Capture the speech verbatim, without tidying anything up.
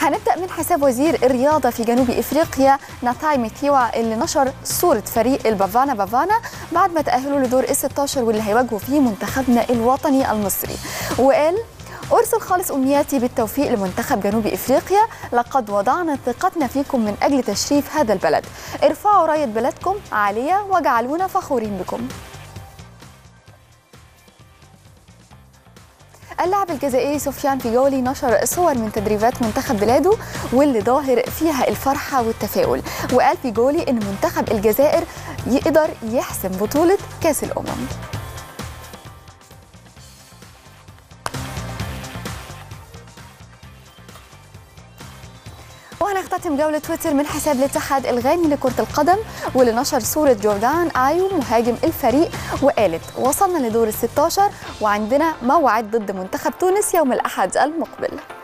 هنبدأ من حساب وزير الرياضة في جنوب إفريقيا ناتاي ميتيوا اللي نشر صورة فريق البافانا بافانا بعد ما تأهلوا لدور الستة عشر واللي هيواجهوا فيه منتخبنا الوطني المصري، وقال: أرسل خالص أمنياتي بالتوفيق لمنتخب جنوب إفريقيا، لقد وضعنا ثقتنا فيكم من أجل تشريف هذا البلد، ارفعوا راية بلدكم عالية واجعلونا فخورين بكم. اللاعب الجزائري سفيان فيجولي نشر صور من تدريبات منتخب بلاده واللي ظاهر فيها الفرحة والتفاؤل، وقال فيجولي إن منتخب الجزائر يقدر يحسم بطولة كأس الأمم. وهنختتم جولة تويتر من حساب الاتحاد الغاني لكرة القدم واللي نشر صورة جوردان آيو مهاجم الفريق، وقالت: وصلنا لدور الستة عشر وعندنا موعد ضد منتخب تونس يوم الأحد المقبل.